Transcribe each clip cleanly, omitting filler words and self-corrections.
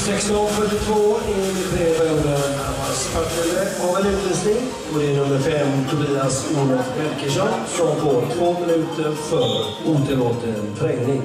16:42 i perioden Partille av en utlösning. Och det är nummer 5 Tobias Olof Melkersson som får 2 minuter för otillåten trängning.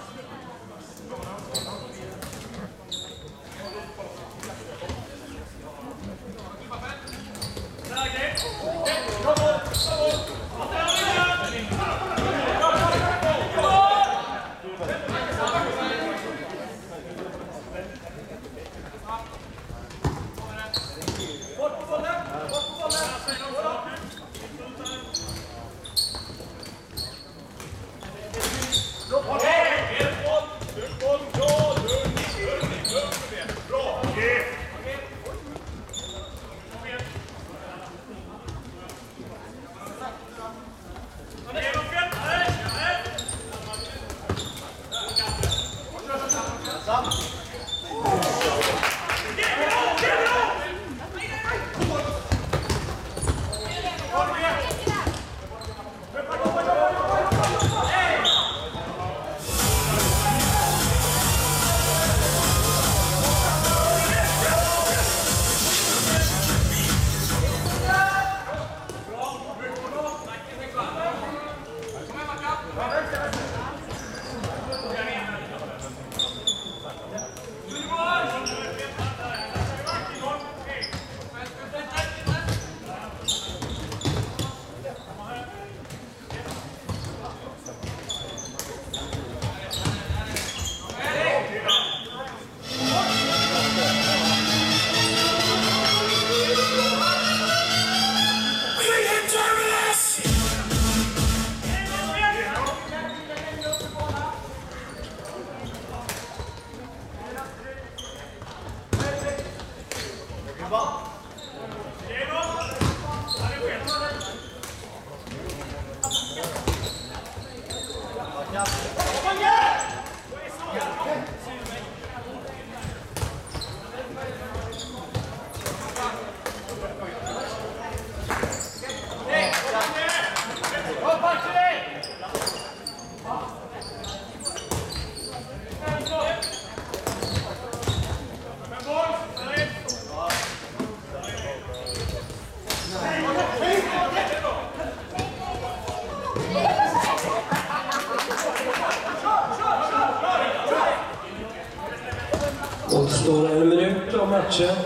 Återstår en minut av matchen.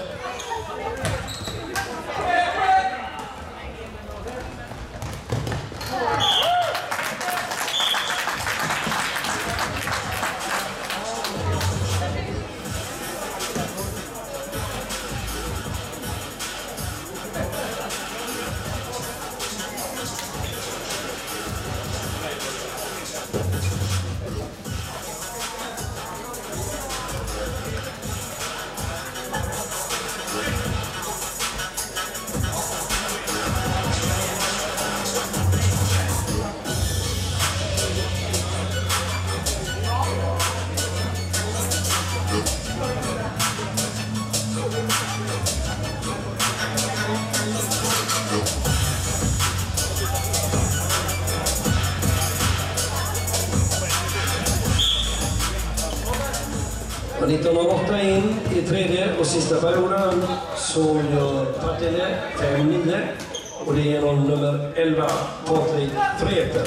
Och 19:08 in i tredje och sista perioden så gör Partille 5-9 och det är genom nummer 11 Patrik Freter.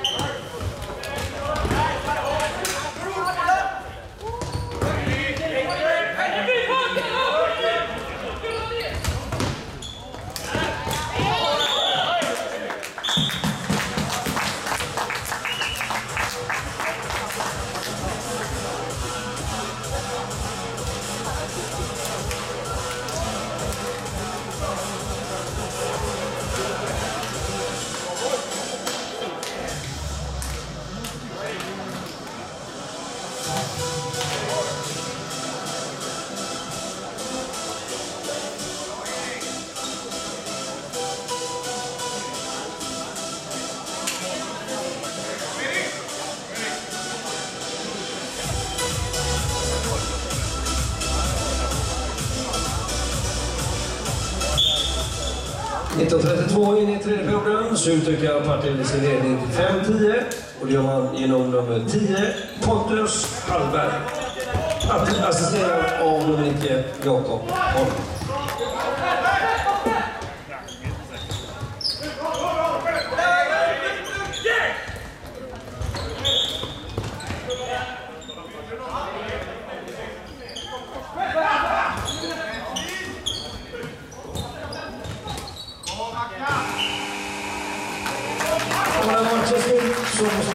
In i tredje perioden så utökar Partille sin ledning till 5-10 och det gör man genom nummer 10 Pontus Hallberg. Assisterad av nummer 9, Jakob Holm.